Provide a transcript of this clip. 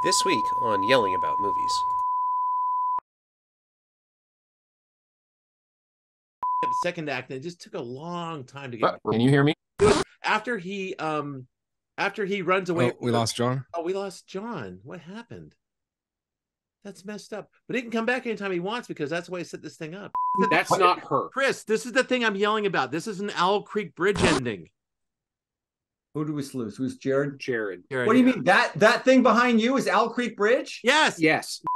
This week on Yelling About Movies. The second act, and it just took a long time to get. Can you hear me? After he runs away. We lost John. Oh, we lost John. What happened? That's messed up. But he can come back anytime he wants because that's why he set this thing up. That's not her. Chris, this is the thing I'm yelling about. This is an Owl Creek Bridge ending. Who do we lose? Who's Jared? Jared. What do you mean? That thing behind you is Owl Creek Bridge? Yes. Yes.